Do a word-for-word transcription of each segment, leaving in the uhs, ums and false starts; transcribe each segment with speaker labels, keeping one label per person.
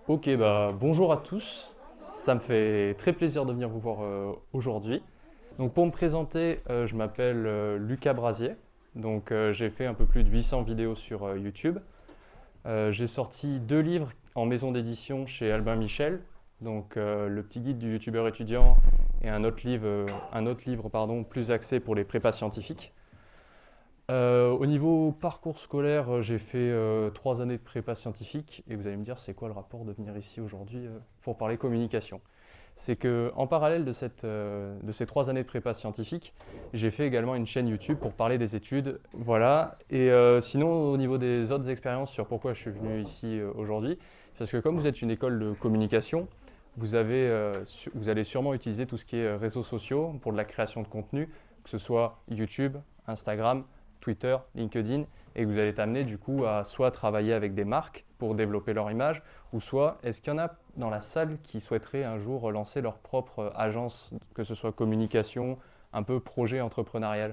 Speaker 1: Ok, bah bonjour à tous. Ça me fait très plaisir de venir vous voir euh, aujourd'hui. Donc pour me présenter, euh, je m'appelle euh, Lucas Brasier. Donc euh, j'ai fait un peu plus de huit cents vidéos sur euh, YouTube. Euh, j'ai sorti deux livres en maison d'édition chez Albin Michel. Donc euh, le petit guide du youtubeur étudiant et un autre livre, euh, un autre livre pardon, plus axé pour les prépas scientifiques. Euh, au niveau parcours scolaire, euh, j'ai fait euh, trois années de prépa scientifique et vous allez me dire c'est quoi le rapport de venir ici aujourd'hui euh, pour parler communication. C'est que en parallèle de, cette, euh, de ces trois années de prépa scientifique, j'ai fait également une chaîne YouTube pour parler des études. Voilà. Et euh, sinon, au niveau des autres expériences sur pourquoi je suis venu ici euh, aujourd'hui, parce que comme vous êtes une école de communication, vous, avez, euh, su- vous allez sûrement utiliser tout ce qui est euh, réseaux sociaux pour de la création de contenu, que ce soit YouTube, Instagram, Twitter, LinkedIn, et que vous allez t'amener du coup à soit travailler avec des marques pour développer leur image, ou soit est-ce qu'il y en a dans la salle qui souhaiteraient un jour lancer leur propre agence, que ce soit communication, un peu projet entrepreneurial?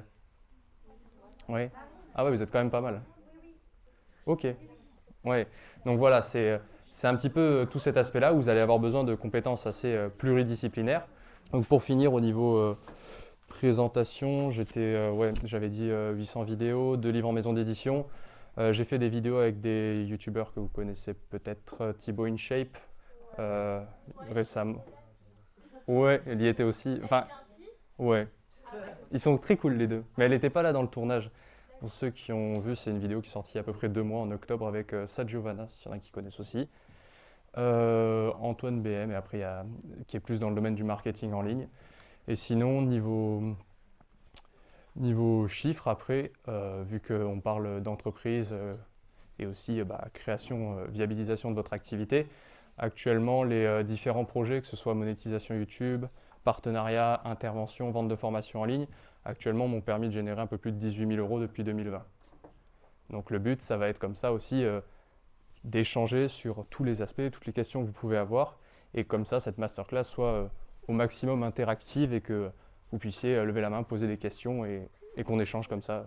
Speaker 1: Oui. Ah ouais, vous êtes quand même pas mal. Ok. Ouais. Donc voilà, c'est c'est un petit peu euh, tout cet aspect-là où vous allez avoir besoin de compétences assez euh, pluridisciplinaires. Donc pour finir au niveau euh, présentation, j'étais, euh, ouais, j'avais dit euh, huit cents vidéos, deux livres en maison d'édition. Euh, j'ai fait des vidéos avec des youtubeurs que vous connaissez peut-être, euh, Thibaut InShape, euh, récemment. Ouais, il y était aussi. Enfin, ouais, ils sont très cool les deux. Mais elle n'était pas là dans le tournage. Pour ceux qui ont vu, c'est une vidéo qui est sortie il y a à peu près deux mois en octobre avec euh, Sad Giovanna, s'il y en a qui connaissent aussi. Euh, Antoine B M, et après, il y a, qui est plus dans le domaine du marketing en ligne. Et sinon, niveau, niveau chiffres, après, euh, vu qu'on parle d'entreprise euh, et aussi euh, bah, création, euh, viabilisation de votre activité, actuellement, les euh, différents projets, que ce soit monétisation YouTube, partenariat, intervention, vente de formation en ligne, actuellement m'ont permis de générer un peu plus de dix-huit mille euros depuis deux mille vingt. Donc le but, ça va être comme ça aussi euh, d'échanger sur tous les aspects, toutes les questions que vous pouvez avoir, et comme ça, cette masterclass soit euh, au maximum interactive et que vous puissiez euh, lever la main, poser des questions et, et qu'on échange comme ça.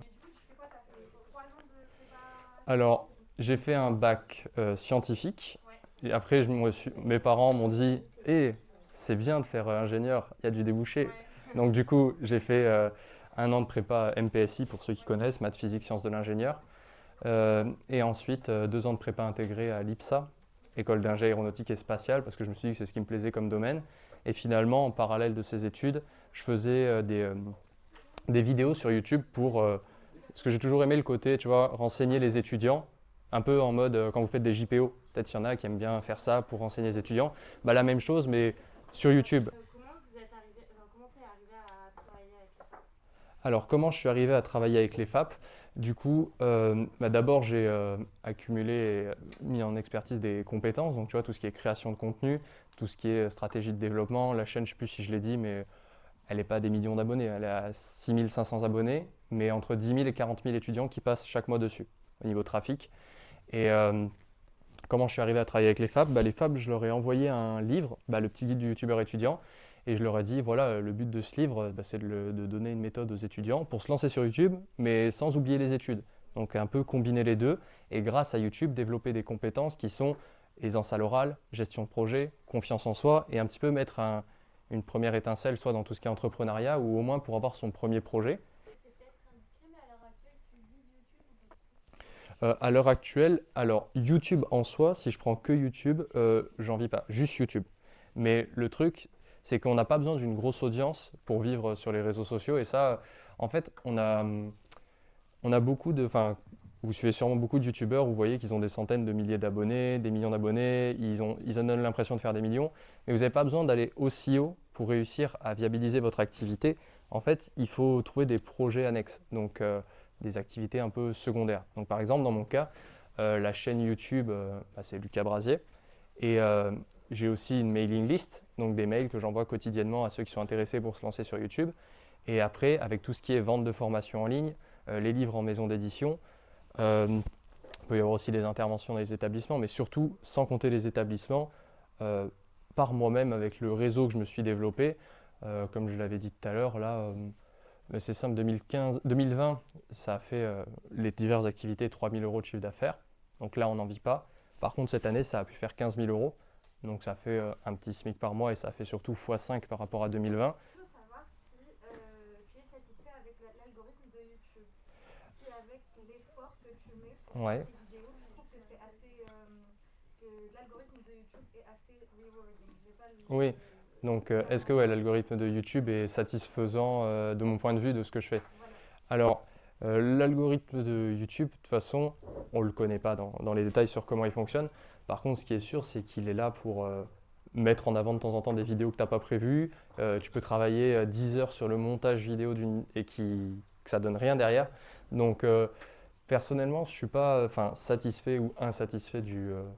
Speaker 1: Alors, j'ai fait un bac euh, scientifique, et après, je me suis- mes parents m'ont dit, hé, c'est bien de faire euh, ingénieur, il y a du débouché. Donc du coup, j'ai fait euh, un an de prépa M P S I pour ceux qui connaissent, maths, physique, sciences de l'ingénieur. Euh, et ensuite, euh, deux ans de prépa intégrée à l'I P S A, école d'ingé aéronautique et spatiale, parce que je me suis dit que c'est ce qui me plaisait comme domaine. Et finalement, en parallèle de ces études, je faisais euh, des, euh, des vidéos sur YouTube pour... euh, parce que j'ai toujours aimé le côté, tu vois, renseigner les étudiants, un peu en mode euh, quand vous faites des J P O. Peut-être qu'il y en a qui aiment bien faire ça pour renseigner les étudiants. Bah, la même chose, mais sur YouTube. Alors, comment je suis arrivé à travailler avec les F A P? Du coup, euh, bah, d'abord, j'ai euh, accumulé et mis en expertise des compétences. Donc, tu vois, tout ce qui est création de contenu, tout ce qui est stratégie de développement. La chaîne, je ne sais plus si je l'ai dit, mais elle n'est pas à des millions d'abonnés. Elle est à six mille cinq cents abonnés, mais entre dix mille et quarante mille étudiants qui passent chaque mois dessus, au niveau trafic. Et euh, comment je suis arrivé à travailler avec les F A B? Bah, les F A B, je leur ai envoyé un livre, bah, le petit guide du youtubeur étudiant, et je leur ai dit, voilà, le but de ce livre, bah, c'est de, le- de donner une méthode aux étudiants pour se lancer sur YouTube, mais sans oublier les études. Donc un peu combiner les deux, et grâce à YouTube, développer des compétences qui sont aisance à l'oral, gestion de projet, confiance en soi, et un petit peu mettre un- une première étincelle, soit dans tout ce qui est entrepreneuriat, ou au moins pour avoir son premier projet. Euh, à l'heure actuelle, alors YouTube en soi, si je prends que YouTube, euh, j'en vis pas, juste YouTube. Mais le truc, c'est qu'on n'a pas besoin d'une grosse audience pour vivre sur les réseaux sociaux. Et ça, en fait, on a, hum, on a beaucoup de. Enfin, vous suivez sûrement beaucoup de YouTubeurs, vous voyez qu'ils ont des centaines de milliers d'abonnés, des millions d'abonnés, ils, ont, ils en donnent l'impression de faire des millions. Mais vous n'avez pas besoin d'aller aussi haut pour réussir à viabiliser votre activité. En fait, il faut trouver des projets annexes. Donc, euh, des activités un peu secondaires. Donc par exemple, dans mon cas, euh, la chaîne YouTube, euh, bah, c'est Lucas Brasier. Et euh, j'ai aussi une mailing list, donc des mails que j'envoie quotidiennement à ceux qui sont intéressés pour se lancer sur YouTube. Et après, avec tout ce qui est vente de formation en ligne, euh, les livres en maison d'édition, euh, il peut y avoir aussi des interventions dans les établissements, mais surtout, sans compter les établissements, euh, par moi-même, avec le réseau que je me suis développé, euh, comme je l'avais dit tout à l'heure, là, euh, mais c'est simple, deux mille quinze, deux mille vingt, ça a fait euh, les diverses activités trois mille euros de chiffre d'affaires. Donc là, on n'en vit pas. Par contre, cette année, ça a pu faire quinze mille euros. Donc ça fait euh, un petit SMIC par mois et ça fait surtout fois cinq par rapport à deux mille vingt.
Speaker 2: Je veux savoir si euh, tu es satisfait avec la- l'algorithme de YouTube. Si avec l'effort que tu mets pour
Speaker 1: Ouais.
Speaker 2: faire des vidéos, tu trouves que c'est assez, euh, que l'algorithme de YouTube est assez rewarding. J'ai pas le-
Speaker 1: Oui. Donc euh, est-ce que ouais, l'algorithme de YouTube est satisfaisant euh, de mon point de vue de ce que je fais?
Speaker 2: Voilà.
Speaker 1: Alors, euh, l'algorithme de YouTube, de toute façon, on ne le connaît pas dans, dans les détails sur comment il fonctionne. Par contre, ce qui est sûr, c'est qu'il est là pour euh, mettre en avant de temps en temps des vidéos que tu n'as pas prévues. Euh, tu peux travailler euh, dix heures sur le montage vidéo d'une, et qui, que ça donne rien derrière. Donc, euh, personnellement, je ne suis pas enfin, satisfait ou insatisfait du, euh,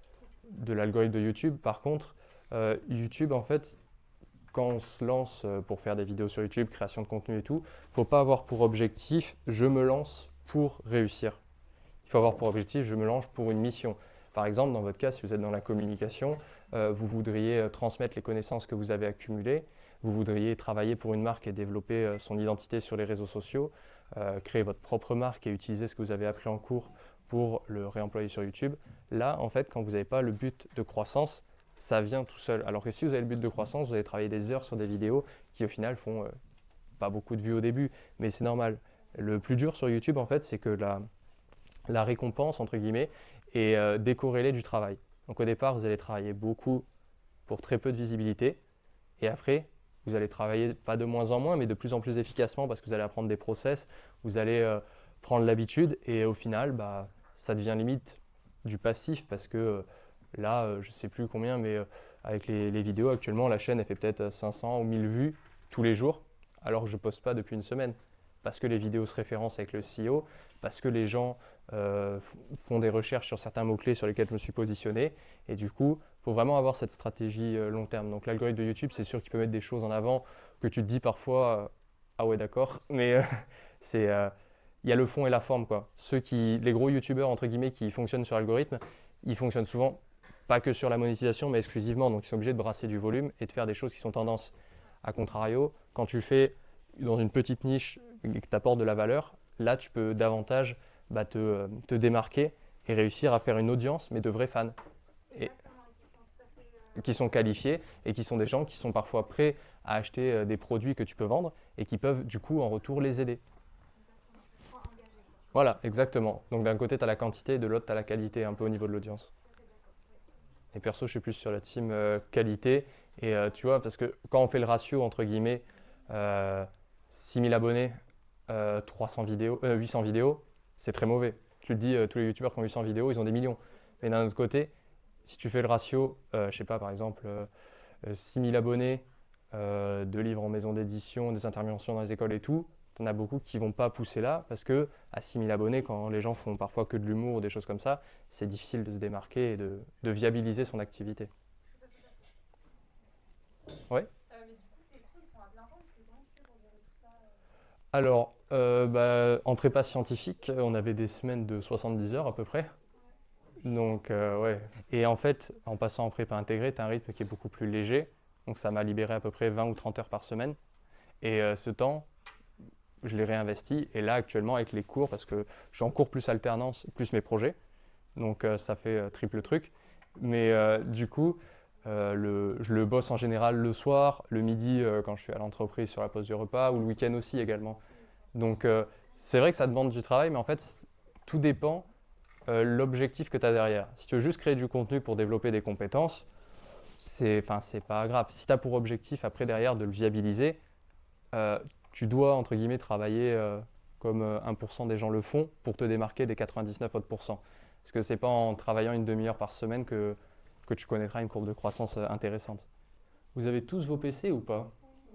Speaker 1: de l'algorithme de YouTube. Par contre, euh, YouTube, en fait, quand on se lance euh, pour faire des vidéos sur YouTube, création de contenu et tout, il ne faut pas avoir pour objectif « je me lance pour réussir ». Il faut avoir pour objectif « je me lance pour une mission ». Par exemple, dans votre cas, si vous êtes dans la communication, euh, vous voudriez euh, transmettre les connaissances que vous avez accumulées, vous voudriez travailler pour une marque et développer euh, son identité sur les réseaux sociaux, euh, créer votre propre marque et utiliser ce que vous avez appris en cours pour le réemployer sur YouTube. Là, en fait, quand vous n'avez pas le but de croissance, ça vient tout seul. Alors que si vous avez le but de croissance, vous allez travailler des heures sur des vidéos qui au final font euh, pas beaucoup de vues au début, mais c'est normal. Le plus dur sur YouTube, en fait, c'est que la, la récompense, entre guillemets, est euh, décorrélée du travail. Donc au départ, vous allez travailler beaucoup pour très peu de visibilité, et après, vous allez travailler pas de moins en moins, mais de plus en plus efficacement parce que vous allez apprendre des process, vous allez euh, prendre l'habitude, et au final, bah, ça devient limite du passif parce que euh, là, euh, je ne sais plus combien, mais euh, avec les, les vidéos, actuellement, la chaîne elle fait peut-être cinq cents ou mille vues tous les jours, alors que je ne poste pas depuis une semaine. Parce que les vidéos se référencent avec le S E O, parce que les gens euh, font des recherches sur certains mots-clés sur lesquels je me suis positionné. Et du coup, il faut vraiment avoir cette stratégie euh, long terme. Donc l'algorithme de YouTube, c'est sûr qu'il peut mettre des choses en avant que tu te dis parfois, euh, ah ouais d'accord, mais euh, c'est... Euh, il y a le fond et la forme, quoi. Ceux qui, les gros youtubeurs, entre guillemets, qui fonctionnent sur l'algorithme, ils fonctionnent souvent pas que sur la monétisation, mais exclusivement. Donc, ils sont obligés de brasser du volume et de faire des choses qui sont tendances. A contrario, quand tu fais dans une petite niche et que tu apportes de la valeur, là, tu peux davantage bah, te, te démarquer et réussir à faire une audience, mais de vrais fans. Et,
Speaker 2: Exactement, et qui sont tout à fait, euh,
Speaker 1: qui sont qualifiés et qui sont des gens qui sont parfois prêts à acheter euh, des produits que tu peux vendre et qui peuvent du coup en retour les aider.
Speaker 2: exactement. Ils sont engagés, quoi.
Speaker 1: Voilà, exactement. Donc d'un côté, tu as la quantité et de l'autre, tu as la qualité un peu au niveau de l'audience.
Speaker 2: Tout à fait d'accord. Oui.
Speaker 1: Et perso, je suis plus sur la team euh, qualité. Et euh, tu vois, parce que quand on fait le ratio, entre guillemets, euh, six mille abonnés, euh, trois cents vidéos, euh, huit cents vidéos, c'est très mauvais. Tu te dis, euh, tous les youtubeurs qui ont huit cents vidéos, ils ont des millions. Mais d'un autre côté, si tu fais le ratio, euh, je sais pas, par exemple, euh, euh, six mille abonnés, euh, deux livres en maison d'édition, des interventions dans les écoles et tout, tu en as beaucoup qui vont pas pousser là parce que à six mille abonnés, quand les gens font parfois que de l'humour ou des choses comme ça, c'est difficile de se démarquer et de, de viabiliser son activité.
Speaker 2: Tout à fait d'accord.
Speaker 1: Ouais.
Speaker 2: Euh, mais du coup, tes cours, ils sont à plein temps, parce que comment tu fais pour gérer tout ça euh
Speaker 1: Alors, euh, bah, en prépa scientifique, on avait des semaines de soixante-dix heures à peu près. Donc, euh, ouais. Et en fait, en passant en prépa intégrée, tu as un rythme qui est beaucoup plus léger. Donc, ça m'a libéré à peu près vingt ou trente heures par semaine. Et euh, ce temps, je l'ai réinvesti. Et là, actuellement, avec les cours, parce que je suis en cours plus alternance, plus mes projets. Donc, euh, ça fait euh, triple truc. Mais euh, du coup, euh, le, je le bosse en général le soir, le midi euh, quand je suis à l'entreprise sur la pause du repas, ou le week-end aussi également. Donc, euh, c'est vrai que ça demande du travail, mais en fait, tout dépend euh, l'objectif que tu as derrière. Si tu veux juste créer du contenu pour développer des compétences, c'est, enfin, c'est pas grave. Si tu as pour objectif après derrière de le viabiliser, euh, tu dois entre guillemets travailler euh, comme euh, un pour cent des gens le font pour te démarquer des quatre-vingt-dix-neuf autres pourcents. Parce que c'est pas en travaillant une demi-heure par semaine que, que tu connaîtras une courbe de croissance euh, intéressante. Vous avez tous vos P C ou pas?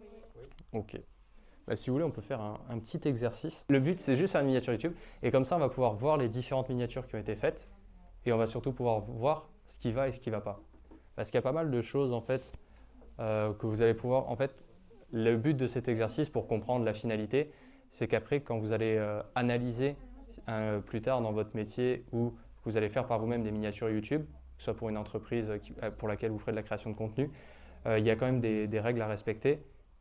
Speaker 1: Ok. Bah, si vous voulez, on peut faire un, un petit exercice. Le but, c'est juste faire une miniature YouTube. Et comme ça, on va pouvoir voir les différentes miniatures qui ont été faites. Et on va surtout pouvoir voir ce qui va et ce qui ne va pas. Parce qu'il y a pas mal de choses, en fait, euh, que vous allez pouvoir... En fait, le but de cet exercice, pour comprendre la finalité, c'est qu'après, quand vous allez euh, analyser euh, plus tard dans votre métier ou que vous allez faire par vous-même des miniatures YouTube, que ce soit pour une entreprise qui, pour laquelle vous ferez de la création de contenu, euh, il y a quand même des, des règles à respecter.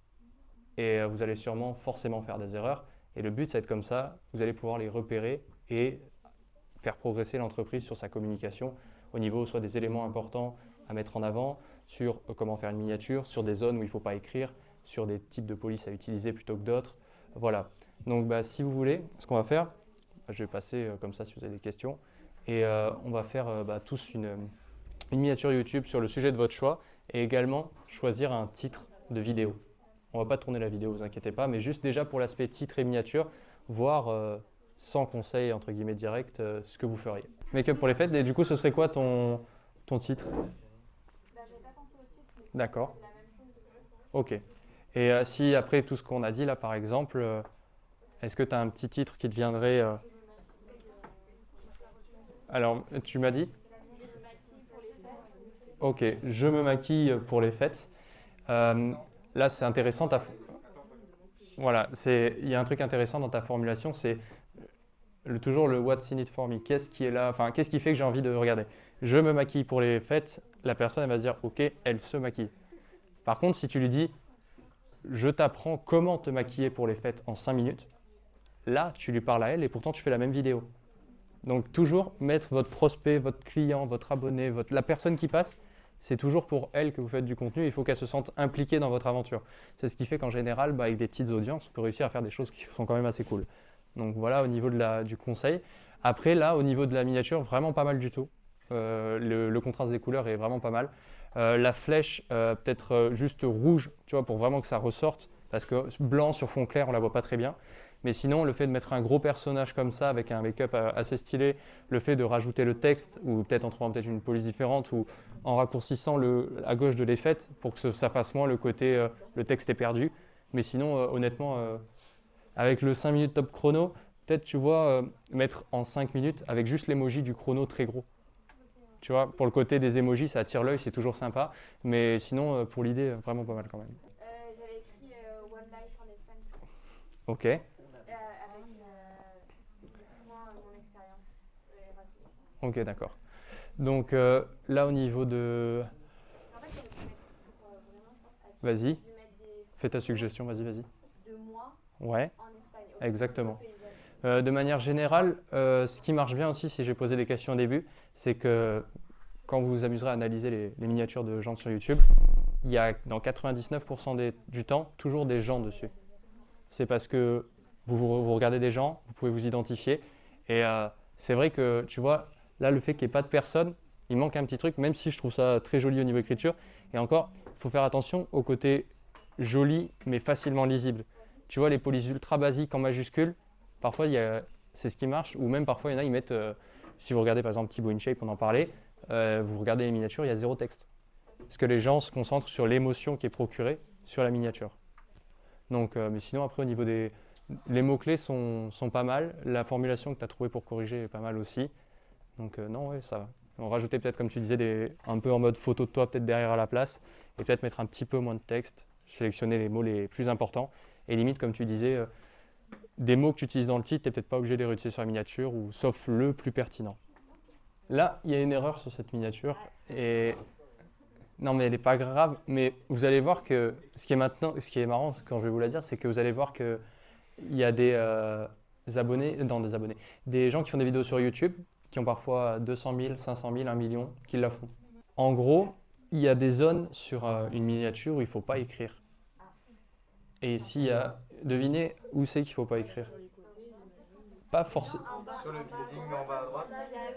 Speaker 1: Et vous allez sûrement forcément faire des erreurs. Et le but, c'est d'être comme ça, vous allez pouvoir les repérer et faire progresser l'entreprise sur sa communication au niveau soit des éléments importants à mettre en avant, sur euh, comment faire une miniature, sur des zones où il ne faut pas écrire, sur des types de police à utiliser plutôt que d'autres. Voilà. Donc bah, si vous voulez, ce qu'on va faire, je vais passer euh, comme ça si vous avez des questions, et euh, on va faire euh, bah, tous une, une miniature YouTube sur le sujet de votre choix, et également choisir un titre de vidéo. On ne va pas tourner la vidéo, vous inquiétez pas, mais juste déjà pour l'aspect titre et miniature, voir euh, sans conseil entre guillemets direct euh, ce que vous feriez. Make-up pour les fêtes, et du coup ce serait quoi ton, ton titre?
Speaker 2: Bah, j'avais pas pensé au titre, mais
Speaker 1: D'accord.
Speaker 2: c'est la même chose.
Speaker 1: Ok. Et euh, si après tout ce qu'on a dit là par exemple, euh, est-ce que tu as un petit titre qui te viendrait euh... Alors tu m'as dit? Ok, je me maquille pour les fêtes. Euh, là c'est intéressant, ta... voilà, il y a un truc intéressant dans ta formulation, c'est le, toujours le what's in it for me. Qu'est-ce qui est là, enfin qu'est-ce qui fait que j'ai envie de regarder? Je me maquille pour les fêtes, la personne elle va se dire ok, elle se maquille. Par contre si tu lui dis je t'apprends comment te maquiller pour les fêtes en cinq minutes, là, tu lui parles à elle et pourtant tu fais la même vidéo. Donc toujours mettre votre prospect, votre client, votre abonné, votre... la personne qui passe, c'est toujours pour elle que vous faites du contenu. Il faut qu'elle se sente impliquée dans votre aventure. C'est ce qui fait qu'en général, bah, avec des petites audiences, on peut réussir à faire des choses qui sont quand même assez cool. Donc voilà au niveau de la, du conseil. Après là, au niveau de la miniature, vraiment pas mal du tout. Euh, le, le contraste des couleurs est vraiment pas mal. Euh, la flèche, euh, peut-être euh, juste rouge, tu vois, pour vraiment que ça ressorte, parce que blanc sur fond clair, on la voit pas très bien. Mais sinon, le fait de mettre un gros personnage comme ça, avec un make-up euh, assez stylé, le fait de rajouter le texte, ou peut-être en trouvant peut-être une police différente, ou en raccourcissant le, à gauche de l'effet, pour que ça fasse moins le côté euh, le texte est perdu. Mais sinon, euh, honnêtement, euh, avec le cinq minutes top chrono, peut-être, tu vois, euh, mettre en cinq minutes avec juste l'emoji du chrono très gros. Tu vois, pour le côté des emojis, ça attire l'œil, c'est toujours sympa. Mais sinon, euh, pour l'idée, vraiment pas mal quand même.
Speaker 2: Euh, j'avais écrit euh, One Life en Espagne.
Speaker 1: Ok.
Speaker 2: Euh, avec euh, moi, mon expérience euh, Erasmus.
Speaker 1: Ok, d'accord. Donc euh, là, au niveau de...
Speaker 2: En fait, j'aurais pu mettre pour euh, vraiment, je pense, à
Speaker 1: Vas-y,
Speaker 2: dû mettre des
Speaker 1: fais ta suggestion, vas-y, vas-y.
Speaker 2: de moi
Speaker 1: Ouais,
Speaker 2: en Espagne.
Speaker 1: exactement.
Speaker 2: Paysage.
Speaker 1: Euh, de manière générale, euh, ce qui marche bien aussi, si j'ai posé des questions au début, c'est que quand vous vous amuserez à analyser les, les miniatures de gens sur YouTube, il y a dans quatre-vingt-dix-neuf pour cent des- du temps toujours des gens dessus. C'est parce que vous, vous, vous regardez des gens, vous pouvez vous identifier. Et euh, c'est vrai que, tu vois, là, le fait qu'il n'y ait pas de personne, il manque un petit truc, même si je trouve ça très joli au niveau écriture. Et encore, il faut faire attention au côté joli, mais facilement lisible. Tu vois, les polices ultra basiques en majuscules, parfois, il y a- c'est ce qui marche. Ou même parfois, il y en a, ils mettent, euh, si vous regardez par exemple Thibaut InShape, on en parlait, euh, vous regardez les miniatures, il y a zéro texte. Parce que les gens se concentrent sur l'émotion qui est procurée sur la miniature. Donc, euh, mais sinon, après, au niveau des... Les mots-clés sont, sont pas mal. La formulation que tu as trouvée pour corriger est pas mal aussi. Donc, euh, non, ouais, ça va. On rajouter peut-être, comme tu disais, des, un peu en mode photo de toi, peut-être derrière à la place. Et peut-être mettre un petit peu moins de texte. Sélectionner les mots les plus importants. Et limite, comme tu disais, euh, des mots que tu utilises dans le titre, tu n'es peut-être pas obligé de les réutiliser sur la miniature, ou, sauf le plus pertinent. Là, il y a une erreur sur cette miniature. Et non, mais elle n'est pas grave. Mais vous allez voir que ce qui est maintenant, ce qui est marrant, quand je vais vous la dire, c'est que vous allez voir qu'il y a des euh, abonnés, non, des abonnés, des gens qui font des vidéos sur YouTube, qui ont parfois deux cent mille, cinq cent mille, un million, qui la font. En gros, il y a des zones sur euh, une miniature où il ne faut pas écrire. Et s'il y a, devinez où c'est qu'il ne faut pas écrire. Pas forcément.
Speaker 3: Sur le building en bas à droite.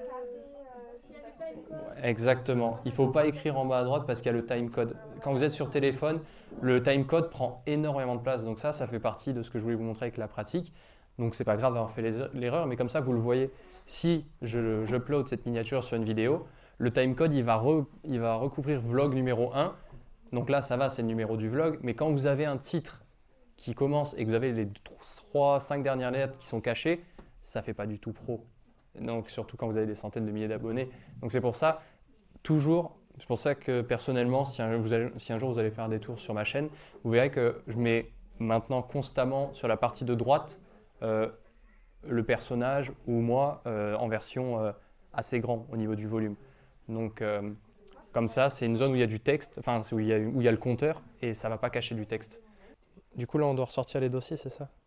Speaker 1: Exactement. Il ne faut pas écrire en bas à droite parce qu'il y a le timecode. Quand vous êtes sur téléphone, le timecode prend énormément de place. Donc ça, ça fait partie de ce que je voulais vous montrer avec la pratique. Donc c'est pas grave d'avoir fait les- l'erreur, mais comme ça, vous le voyez. Si je, je upload cette miniature sur une vidéo, le timecode, il va, re- il va recouvrir vlog numéro un. Donc là, ça va, c'est le numéro du vlog. Mais quand vous avez un titre qui commence et que vous avez les trois, cinq dernières lettres qui sont cachées, ça ne fait pas du tout pro. Donc surtout quand vous avez des centaines de milliers d'abonnés. Donc c'est pour ça, toujours, c'est pour ça que personnellement, si un, vous allez- si un jour vous allez faire un détour sur ma chaîne, vous verrez que je mets maintenant constamment sur la partie de droite euh, le personnage ou moi euh, en version euh, assez grand au niveau du volume. Donc euh, comme ça, c'est une zone où il y a du texte, enfin c'est où il y a, où il y a le compteur et ça ne va pas cacher du texte. Du coup là on doit ressortir les dossiers, c'est ça?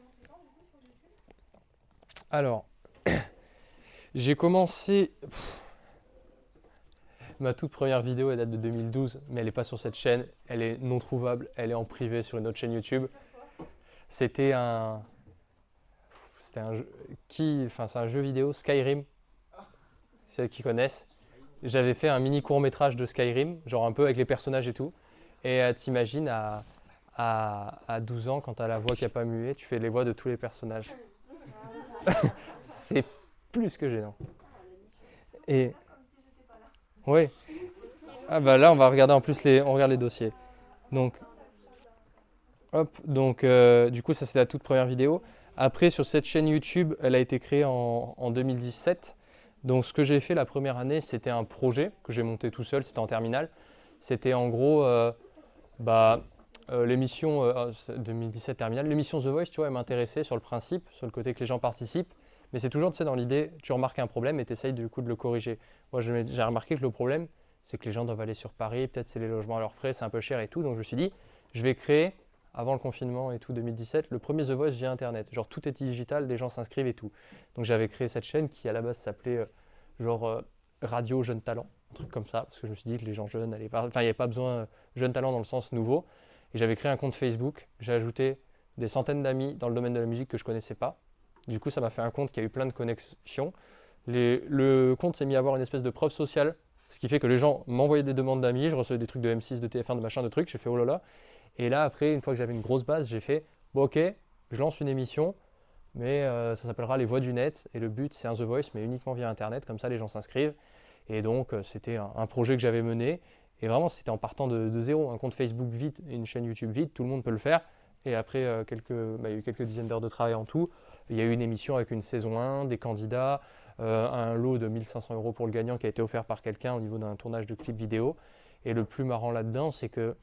Speaker 1: Alors, j'ai commencé, pff, Ma toute première vidéo, elle date de deux mille douze, mais elle n'est pas sur cette chaîne. Elle est non trouvable. Elle est en privé sur une autre chaîne YouTube. C'était un... C'était un jeu... Qui... Enfin, c'est un jeu vidéo, Skyrim. Ceux qui connaissent. J'avais fait un mini court-métrage de Skyrim, genre un peu avec les personnages et tout. Et euh, t'imagines, à, à, à douze ans, quand t'as la voix qui n'a pas mué, tu fais les voix de tous les personnages. C'est plus que gênant. Et... Oui. Ah bah là, on va regarder en plus les, on regarde les dossiers. Donc, hop, donc euh, du coup, ça c'était la toute première vidéo. Après, sur cette chaîne YouTube, elle a été créée en, en deux mille dix-sept. Donc, ce que j'ai fait la première année, c'était un projet que j'ai monté tout seul, c'était en terminale. C'était en gros, euh, bah, euh, l'émission euh, deux mille dix-sept terminale, l'émission The Voice, tu vois, elle m'intéressait sur le principe, sur le côté que les gens participent. Mais c'est toujours, tu sais, dans l'idée, tu remarques un problème et tu essayes du coup de le corriger. Moi, j'ai remarqué que le problème, c'est que les gens doivent aller sur Paris, peut-être c'est les logements à leurs frais, c'est un peu cher et tout. Donc je me suis dit, je vais créer, avant le confinement et tout, deux mille dix-sept, le premier The Voice via Internet. Genre tout est digital, les gens s'inscrivent et tout. Donc j'avais créé cette chaîne qui à la base s'appelait euh, genre euh, Radio Jeunes Talents, un truc comme ça, parce que je me suis dit que les gens jeunes allaient pas... Enfin, il n'y avait pas besoin de Jeunes Talents dans le sens nouveau. Et j'avais créé un compte Facebook, j'ai ajouté des centaines d'amis dans le domaine de la musique que je ne connaissais pas. Du coup, ça m'a fait un compte qui a eu plein de connexions. Les, le compte s'est mis à avoir une espèce de preuve sociale, ce qui fait que les gens m'envoyaient des demandes d'amis, je recevais des trucs de M six, de T F un, de machin, de trucs, j'ai fait oh là là. Et là, après, une fois que j'avais une grosse base, j'ai fait bon, ok, je lance une émission, mais euh, ça s'appellera Les Voix du Net. Et le but, c'est un The Voice, mais uniquement via Internet, comme ça les gens s'inscrivent. Et donc, euh, c'était un, un projet que j'avais mené. Et vraiment, c'était en partant de, de zéro. Un compte Facebook vide et une chaîne YouTube vide, tout le monde peut le faire. Et après, euh, quelques, bah, il y a eu quelques dizaines d'heures de travail en tout. Il y a eu une émission avec une saison un, des candidats, euh, un lot de mille cinq cents euros pour le gagnant qui a été offert par quelqu'un au niveau d'un tournage de clip vidéo. Et le plus marrant là-dedans, c'est que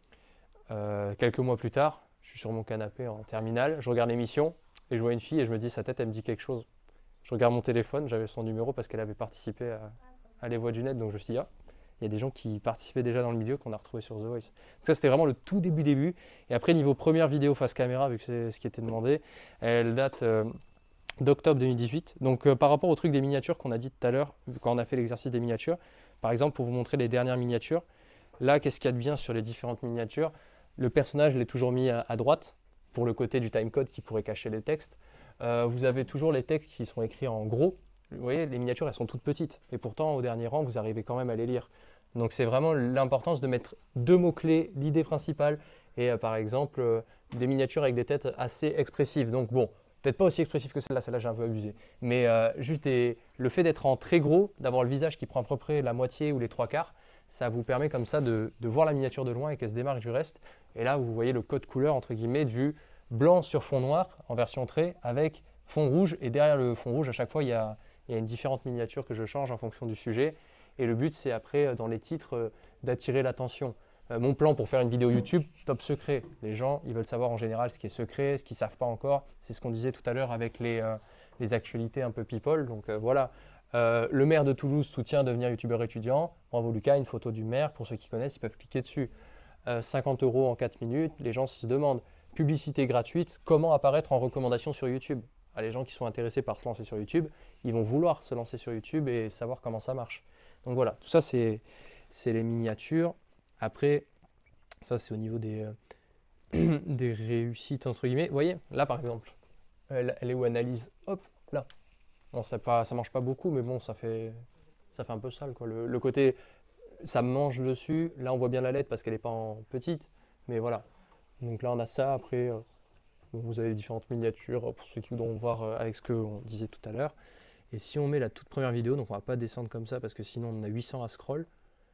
Speaker 1: euh, quelques mois plus tard, je suis sur mon canapé en terminale, je regarde l'émission et je vois une fille et je me dis, sa tête, elle me dit quelque chose. Je regarde mon téléphone, j'avais son numéro parce qu'elle avait participé à, à Les Voix du Net, donc je me suis dit, ah, il y a des gens qui participaient déjà dans le milieu qu'on a retrouvé sur The Voice. Donc ça, c'était vraiment le tout début début. Et après, niveau première vidéo face caméra, vu que c'est ce qui était demandé, elle date euh, d'octobre deux mille dix-huit. Donc euh, par rapport au truc des miniatures qu'on a dit tout à l'heure, quand on a fait l'exercice des miniatures, par exemple, pour vous montrer les dernières miniatures, là, qu'est-ce qu'il y a de bien sur les différentes miniatures? Le personnage, je l'ai toujours mis à, à droite, pour le côté du timecode qui pourrait cacher les textes. Euh, vous avez toujours les textes qui sont écrits en gros. Vous voyez, les miniatures, elles sont toutes petites. Et pourtant, au dernier rang, vous arrivez quand même à les lire. Donc c'est vraiment l'importance de mettre deux mots-clés, l'idée principale, et euh, par exemple, euh, des miniatures avec des têtes assez expressives. Donc bon, peut-être pas aussi expressives que celle-là, celle-là j'ai un peu abusé. Mais euh, juste des... le fait d'être en très gros, d'avoir le visage qui prend à peu près la moitié ou les trois quarts, ça vous permet comme ça de, de voir la miniature de loin et qu'elle se démarque du reste. Et là, vous voyez le code couleur, entre guillemets, du blanc sur fond noir, en version trait, avec fond rouge. Et derrière le fond rouge, à chaque fois, il y a, il y a une différente miniature que je change en fonction du sujet. Et le but, c'est après, dans les titres, d'attirer l'attention. Euh, mon plan pour faire une vidéo YouTube, top secret. Les gens, ils veulent savoir en général ce qui est secret, ce qu'ils ne savent pas encore. C'est ce qu'on disait tout à l'heure avec les, euh, les actualités un peu people. Donc euh, voilà, euh, le maire de Toulouse soutient devenir youtubeur étudiant. Bravo Lucas, une photo du maire. Pour ceux qui connaissent, ils peuvent cliquer dessus. Euh, cinquante euros en quatre minutes, les gens se demandent. Publicité gratuite, comment apparaître en recommandation sur YouTube? Ah, les gens qui sont intéressés par se lancer sur YouTube, ils vont vouloir se lancer sur YouTube et savoir comment ça marche. Donc voilà, tout ça c'est les miniatures. Après, ça c'est au niveau des, euh, des réussites entre guillemets. Vous voyez, là par exemple, elle, elle est où analyse, hop, là. Bon, ça ne mange pas beaucoup, mais bon, ça fait, ça fait un peu sale, quoi. Le, le côté, ça mange dessus, là on voit bien la lettre parce qu'elle n'est pas en petite, mais voilà. Donc là on a ça, après, euh, bon, vous avez les différentes miniatures pour ceux qui voudront voir euh, avec ce qu'on disait tout à l'heure. Et si on met la toute première vidéo, donc on ne va pas descendre comme ça parce que sinon on a huit cents à scroll,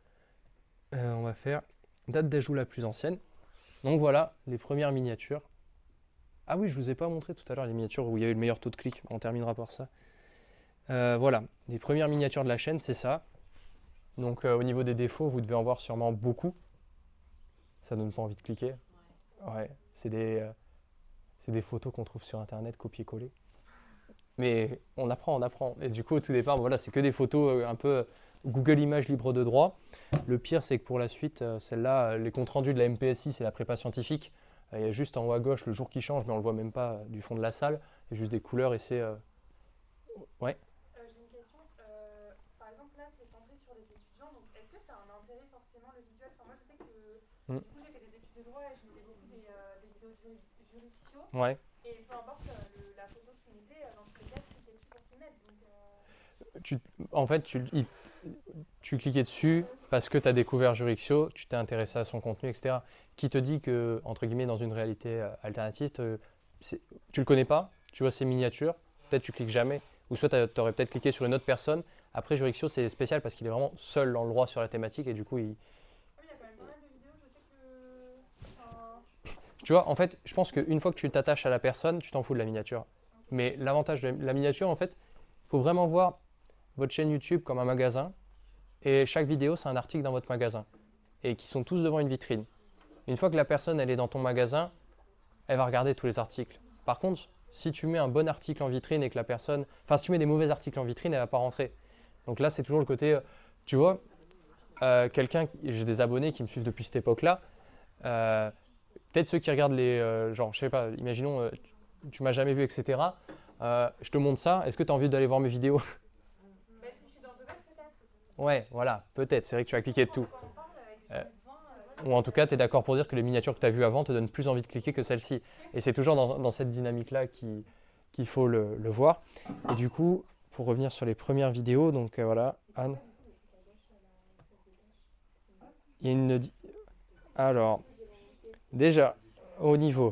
Speaker 1: euh, on va faire date d'ajout la plus ancienne. Donc voilà les premières miniatures. Ah oui, je ne vous ai pas montré tout à l'heure les miniatures où il y a eu le meilleur taux de clic, on terminera par ça. Euh, voilà, les premières miniatures de la chaîne, c'est ça. Donc euh, au niveau des défauts, vous devez en voir sûrement beaucoup. Ça ne donne pas envie de cliquer. Ouais, c'est des, euh, c'est des photos qu'on trouve sur internet, copier-coller. Mais on apprend, on apprend. Et du coup, au tout départ, voilà, c'est que des photos un peu Google Images libre de droit. Le pire, c'est que pour la suite, celle-là, les comptes rendus de la M P S I, c'est la prépa scientifique. Il y a juste en haut à gauche le jour qui change, mais on ne le voit même pas du fond de la salle. Il y a juste des couleurs et c'est... Euh... Ouais.
Speaker 2: Euh, J'ai une question. Euh, par exemple, là,
Speaker 4: c'est centré sur les étudiants, donc est-ce que ça a un intérêt forcément le visuel? Enfin, moi je sais que
Speaker 1: Mm.
Speaker 4: du coup j'ai fait des études de droit et je mettais beaucoup des, euh, des vidéos juri- juridictiaux,
Speaker 1: Ouais.
Speaker 4: et peu importe euh, le- la photo qu'ils mettaient, euh, dans tous les cas je cliquais dessus pour qu'ils mettent. Donc, euh,
Speaker 1: Tu, en fait, tu, il- tu cliquais dessus parce que tu as découvert Jurixio, tu t'es intéressé à son contenu, et cetera. Qui te dit que, entre guillemets, dans une réalité euh, alternative, te- c'est- tu le connais pas, tu vois ses miniatures, peut-être tu cliques jamais, ou soit tu aurais peut-être cliqué sur une autre personne. Après, Jurixio, c'est spécial parce qu'il est vraiment seul dans le droit sur la thématique et du coup, il,
Speaker 4: ah oui, il y a quand même pas mal de vidéos, je sais que. Enfin,
Speaker 1: tu vois, en fait, je pense qu'une fois que tu t'attaches à la personne, tu t'en fous de la miniature. Mais l'avantage de la miniature, en fait, il faut vraiment voir votre chaîne YouTube comme un magasin. Et chaque vidéo, c'est un article dans votre magasin. Et qui sont tous devant une vitrine. Une fois que la personne, elle est dans ton magasin, elle va regarder tous les articles. Par contre, si tu mets un bon article en vitrine et que la personne... Enfin, si tu mets des mauvais articles en vitrine, elle ne va pas rentrer. Donc là, c'est toujours le côté... euh, Tu vois, euh, quelqu'un... J'ai des abonnés qui me suivent depuis cette époque-là. Euh, Peut-être ceux qui regardent les... euh, genre, je sais pas, imaginons, euh, tu, tu m'as jamais vu, et cetera. Euh, je te montre ça. Est-ce que tu as envie d'aller voir mes vidéos?
Speaker 4: bah, si je suis dans le domaine, peut-être.
Speaker 1: Ouais, voilà, peut-être. C'est vrai que tu as cliqué de tout.
Speaker 4: Quand on parle, euh, et que j'ai
Speaker 1: Euh,
Speaker 4: besoin, euh,
Speaker 1: Ou en tout cas, tu es d'accord pour dire que les miniatures que tu as vues avant te donnent plus envie de cliquer que celle-ci. Et c'est toujours dans, dans cette dynamique-là qui- qu'il faut le, le voir. Et du coup, pour revenir sur les premières vidéos, donc euh, voilà, Anne. Il y a une... di- Alors, déjà, au niveau...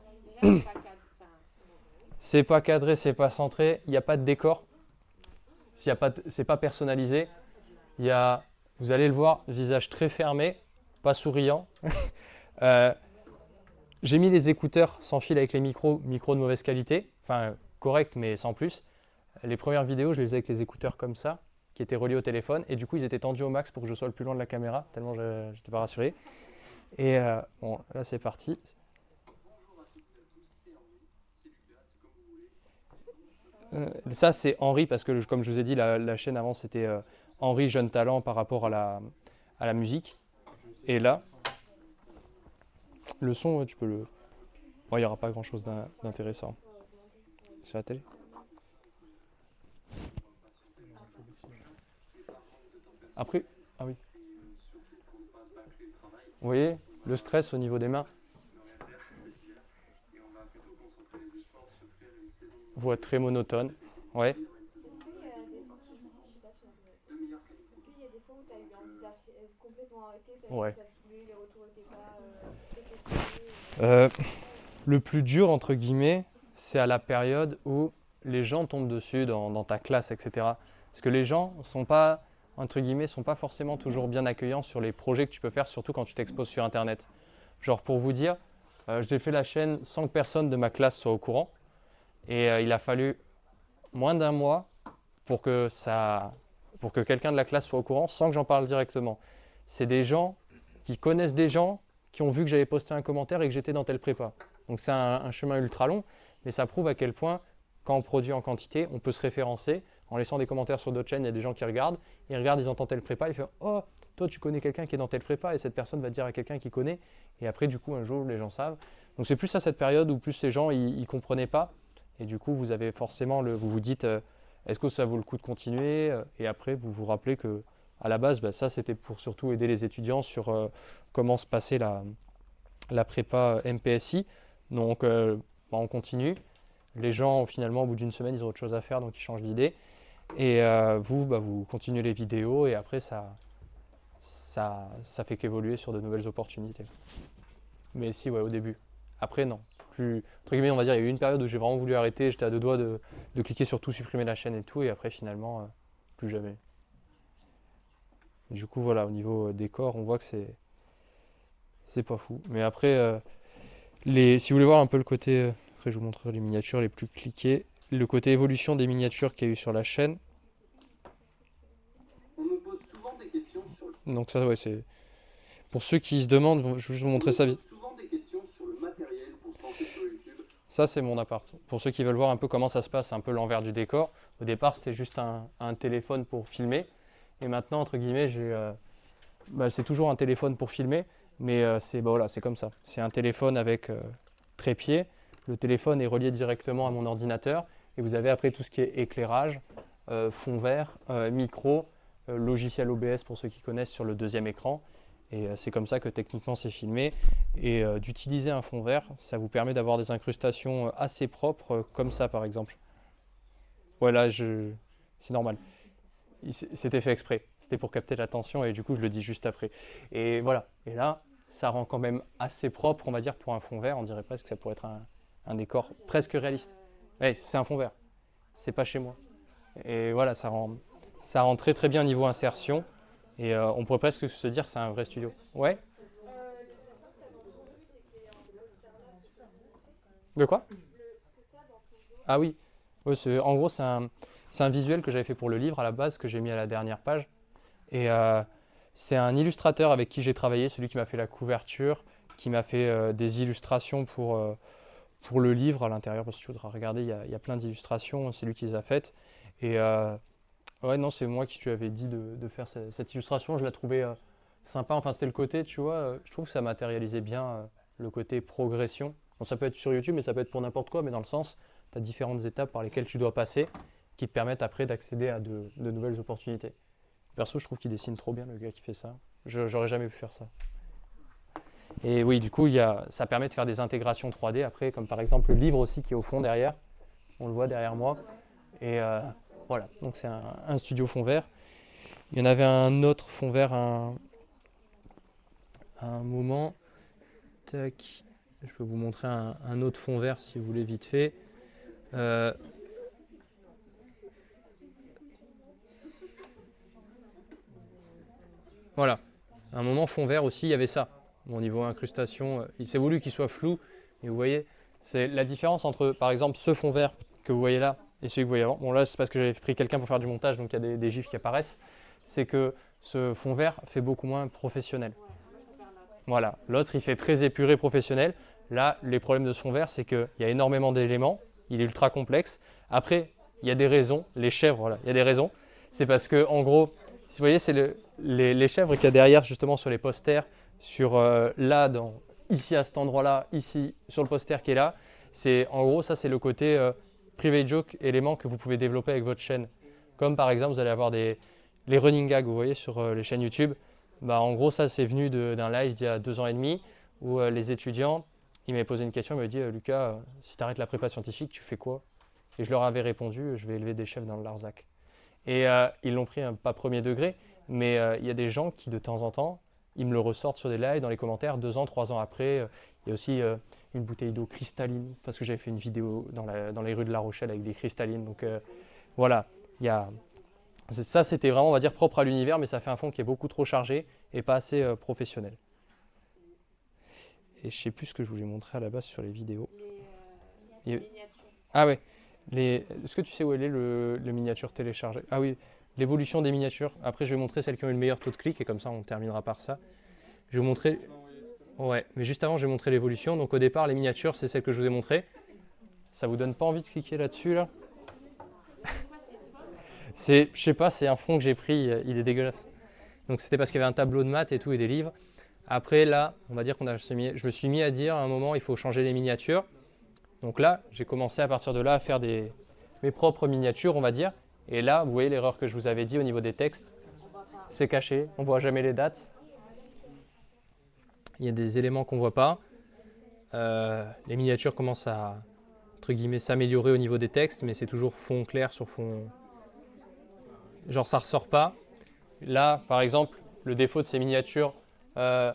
Speaker 1: C'est pas cadré, c'est pas centré, il n'y a pas de décor. S'il y a pas de- c'est pas personnalisé. Il y a, vous allez le voir, visage très fermé, pas souriant. Euh, j'ai mis les écouteurs sans fil avec les micros, micros de mauvaise qualité, enfin correct mais sans plus. Les premières vidéos, je les ai avec les écouteurs comme ça, qui étaient reliés au téléphone, et du coup ils étaient tendus au max pour que je sois le plus loin de la caméra, tellement je n'étais pas rassuré. Et euh, bon, là c'est parti. Euh, ça c'est Henri, parce que comme je vous ai dit, la, la chaîne avant c'était euh, Henri Jeune Talent par rapport à la, à la musique. Et là, le son, ouais, tu peux le... Bon, il n'y aura pas grand chose d'in- d'intéressant. Sur la télé. Après, ah oui. Vous voyez, le stress au niveau des mains. Voix très monotone. Ouais.
Speaker 2: Est-ce qu'il y a des fois, je sais pas si on peut- est-ce qu'il y a des fois où tu as eu envie d'arrêter, euh, complètement arrêter parce
Speaker 1: Ouais.
Speaker 2: que ça te saoulait, les retours n'étaient pas euh, effectués,
Speaker 1: Euh,
Speaker 2: euh,
Speaker 1: le plus dur, entre guillemets, c'est à la période où les gens tombent dessus dans, dans ta classe, et cetera. Parce que les gens sont pas, entre guillemets, sont pas forcément toujours bien accueillants sur les projets que tu peux faire, surtout quand tu t'exposes sur Internet. Genre pour vous dire, euh, j'ai fait la chaîne sans que personne de ma classe soit au courant. Et euh, il a fallu moins d'un mois pour que, ça, pour que quelqu'un de la classe soit au courant sans que j'en parle directement. C'est des gens qui connaissent des gens qui ont vu que j'avais posté un commentaire et que j'étais dans telle prépa. Donc c'est un, un chemin ultra long, mais ça prouve à quel point, quand on produit en quantité, on peut se référencer. En laissant des commentaires sur d'autres chaînes, il y a des gens qui regardent, ils regardent, ils entendent telle prépa, ils font « Oh, toi tu connais quelqu'un qui est dans telle prépa » et cette personne va dire à quelqu'un qui connaît. Et après, du coup, un jour, les gens savent. Donc c'est plus à cette période où plus les gens, ils ne comprenaient pas. Et du coup, vous avez forcément, le, vous vous dites euh, « Est-ce que ça vaut le coup de continuer ?» Et après, vous vous rappelez que à la base, bah, ça, c'était pour surtout aider les étudiants sur euh, comment se passait la, la prépa M P S I. Donc, euh, bah, on continue. Les gens, finalement, au bout d'une semaine, ils ont autre chose à faire, donc ils changent d'idée. Et euh, vous, bah, vous continuez les vidéos et après, ça, ça, ça fait qu'évoluer sur de nouvelles opportunités. Mais si, ouais, au début. Après, non. Plus, entre guillemets, on va dire, il y a eu une période où j'ai vraiment voulu arrêter, j'étais à deux doigts de, et cliquer sur tout, supprimer la chaîne et tout, et après, finalement, euh, plus jamais. Du coup, voilà, au niveau euh, décor, on voit que c'est c'est pas fou. Mais après, euh, les, si vous voulez voir un peu le côté, euh, après je vous montrerai les miniatures les plus cliquées, le côté évolution des miniatures qu'il y a eu sur la chaîne.
Speaker 5: On me pose souvent des questions sur le...
Speaker 1: Donc ça, ouais, c'est... Pour ceux qui se demandent, je vais juste vous montrer ça
Speaker 5: On me
Speaker 1: vite.
Speaker 5: pose souvent des questions sur le matériel pour se lancer sur YouTube.
Speaker 1: Ça, c'est mon appart. Pour ceux qui veulent voir un peu comment ça se passe, un peu l'envers du décor. Au départ, c'était juste un, un téléphone pour filmer. Et maintenant, entre guillemets, j'ai, euh, bah, c'est toujours un téléphone pour filmer. Mais euh, c'est bah, voilà, c'est comme ça. C'est un téléphone avec euh, trépied. Le téléphone est relié directement à mon ordinateur. Et vous avez après tout ce qui est éclairage, euh, fond vert, euh, micro, euh, logiciel O B S pour ceux qui connaissent sur le deuxième écran. Et euh, c'est comme ça que techniquement c'est filmé. Et euh, d'utiliser un fond vert, ça vous permet d'avoir des incrustations assez propres, euh, comme ça par exemple. Ouais, là, je... c'est normal. C'était fait exprès. C'était pour capter l'attention et du coup, je le dis juste après. Et voilà. Et là, ça rend quand même assez propre, on va dire, pour un fond vert. On dirait presque que ça pourrait être un, un décor presque réaliste. Ouais, c'est un fond vert. C'est pas chez moi. Et voilà, ça rend, ça rend très très bien niveau insertion. Et euh, on pourrait presque se dire que c'est un vrai studio. Ouais. De quoi? Ah oui. Ouais, en gros, c'est un, c'est un visuel que j'avais fait pour le livre à la base, que j'ai mis à la dernière page. Et euh, c'est un illustrateur avec qui j'ai travaillé, celui qui m'a fait la couverture, qui m'a fait euh, des illustrations pour, euh, pour le livre à l'intérieur. Parce que tu voudras regarder, il y a, il y a plein d'illustrations, c'est lui qui les a faites. Et euh, ouais, non, c'est moi qui lui avais dit de, de faire cette, cette illustration. Je la trouvais euh, sympa. Enfin, c'était le côté, tu vois, euh, je trouve que ça matérialisait bien euh, le côté progression. Bon, ça peut être sur YouTube, mais ça peut être pour n'importe quoi, mais dans le sens, tu as différentes étapes par lesquelles tu dois passer qui te permettent après d'accéder à de, de nouvelles opportunités. Perso, je trouve qu'il dessine trop bien, le gars qui fait ça. Je J'aurais jamais pu faire ça. Et oui, du coup, il y a, ça permet de faire des intégrations trois D après, comme par exemple le livre aussi qui est au fond derrière. On le voit derrière moi. Et euh, voilà, donc c'est un, un studio fond vert. Il y en avait un autre fond vert à un, à un moment. Tac. Je peux vous montrer un, un autre fond vert si vous voulez vite fait. Euh, voilà. À un moment fond vert aussi, il y avait ça. Au niveau incrustation, il s'est voulu qu'il soit flou. Et vous voyez, c'est la différence entre, par exemple, ce fond vert que vous voyez là et celui que vous voyez avant. Bon là, c'est parce que j'avais pris quelqu'un pour faire du montage, donc il y a des, des gifs qui apparaissent. C'est que ce fond vert fait beaucoup moins professionnel. Voilà. L'autre, il fait très épuré professionnel. Là, les problèmes de ce fond vert, c'est qu'il y a énormément d'éléments. Il est ultra complexe. Après, il y a des raisons. Les chèvres, voilà, il y a des raisons. C'est parce que, en gros, si vous voyez, c'est le, les, les chèvres qu'il y a derrière, justement, sur les posters, sur euh, là, dans, ici à cet endroit-là, ici, sur le poster qui est là. C'est, en gros, ça, c'est le côté euh, private joke, élément que vous pouvez développer avec votre chaîne. Comme par exemple, vous allez avoir des, les running gags, vous voyez, sur euh, les chaînes YouTube. Bah, en gros, ça, c'est venu d'un live d'il y a deux ans et demi où euh, les étudiants, ils m'avaient posé une question, ils m'avaient dit euh, « Lucas, euh, si tu arrêtes la prépa scientifique, tu fais quoi ?» Et je leur avais répondu « Je vais élever des chefs dans le Larzac. » Et euh, ils l'ont pris, hein, pas premier degré, mais euh, il y a des gens qui, de temps en temps, ils me le ressortent sur des lives, dans les commentaires, deux ans, trois ans après. Euh, il y a aussi euh, une bouteille d'eau cristalline, parce que j'avais fait une vidéo dans, la, dans les rues de La Rochelle avec des cristallines. Donc euh, voilà, il y a... Ça, c'était vraiment, on va dire, propre à l'univers, mais ça fait un fond qui est beaucoup trop chargé et pas assez euh, professionnel. Et je ne sais plus ce que je voulais montrer à la base sur les vidéos. Les, euh, les miniatures. Ah ouais. Est-ce que tu sais où elle est, le, le miniature téléchargé? Ah oui, l'évolution des miniatures. Après, je vais montrer celles qui ont eu le meilleur taux de clic et comme ça, on terminera par ça. Je vais vous montrer... Ouais, mais juste avant, je vais montrer l'évolution. Donc au départ, les miniatures, c'est celles que je vous ai montrées. Ça vous donne pas envie de cliquer là-dessus, là, là C'est, je sais pas, c'est un fond que j'ai pris, il est dégueulasse. Donc c'était parce qu'il y avait un tableau de maths et tout et des livres. Après là, on va dire qu'on a, je me suis mis à dire à un moment il faut changer les miniatures. Donc là, j'ai commencé à partir de là à faire des, mes propres miniatures, on va dire. Et là, vous voyez l'erreur que je vous avais dit au niveau des textes. C'est caché, on ne voit jamais les dates. Il y a des éléments qu'on ne voit pas. Euh, les miniatures commencent à, entre guillemets, s'améliorer au niveau des textes, mais c'est toujours fond clair sur fond... Genre ça ressort pas. Là, par exemple, le défaut de ces miniatures, euh,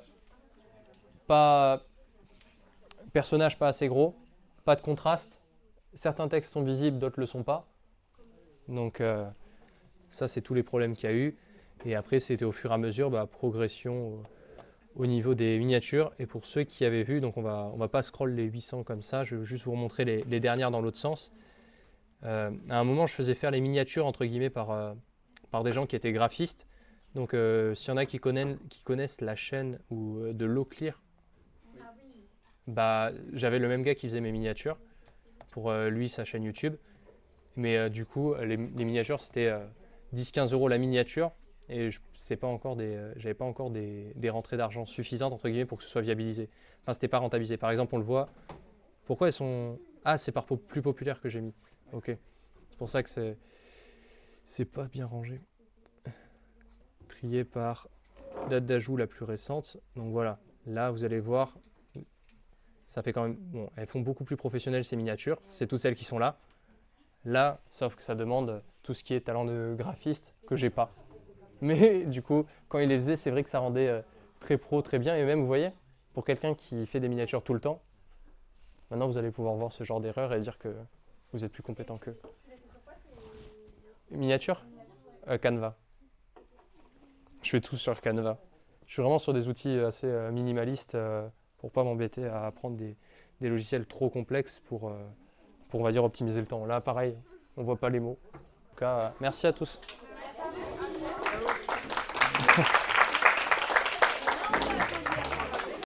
Speaker 1: pas personnage pas assez gros, pas de contraste. Certains textes sont visibles, d'autres le sont pas. Donc euh, ça, c'est tous les problèmes qu'il y a eu. Et après, c'était au fur et à mesure, bah, progression au, au niveau des miniatures. Et pour ceux qui avaient vu, donc on va, on va pas scroll les huit cents comme ça. Je vais juste vous remontrer les, les dernières dans l'autre sens. Euh, à un moment, je faisais faire les miniatures entre guillemets par euh, par des gens qui étaient graphistes. Donc, euh, s'il y en a qui connaissent, qui connaissent la chaîne ou euh, de Loclear, bah, j'avais le même gars qui faisait mes miniatures pour euh, lui, sa chaîne YouTube. Mais euh, du coup, les, les miniatures, c'était euh, dix à quinze euros la miniature. Et je n'avais pas encore des, euh, pas encore des, des rentrées d'argent suffisantes, entre guillemets, pour que ce soit viabilisé. Enfin, c'était pas rentabilisé. Par exemple, on le voit. Pourquoi elles sont... Ah, c'est par po plus populaire que j'ai mis. Ok. C'est pour ça que c'est... C'est pas bien rangé. trié par date d'ajout la plus récente. Donc voilà, là vous allez voir, ça fait quand même, bon, elles font beaucoup plus professionnelles ces miniatures, c'est toutes celles qui sont là. Là, sauf que ça demande tout ce qui est talent de graphiste que j'ai pas. Mais du coup, quand il les faisait, c'est vrai que ça rendait euh, très pro, très bien. Et même, vous voyez, pour quelqu'un qui fait des miniatures tout le temps, maintenant vous allez pouvoir voir ce genre d'erreur et dire que vous êtes plus compétent qu'eux.
Speaker 4: Tu les fais sur quoi tes
Speaker 1: Miniature euh, Canva. Je fais tout sur Canva. Je suis vraiment sur des outils assez euh, minimalistes euh, pour pas m'embêter à apprendre des, des logiciels trop complexes pour, euh, pour, on va dire, optimiser le temps. Là, pareil, on voit pas les mots. En tout cas, euh, merci à tous.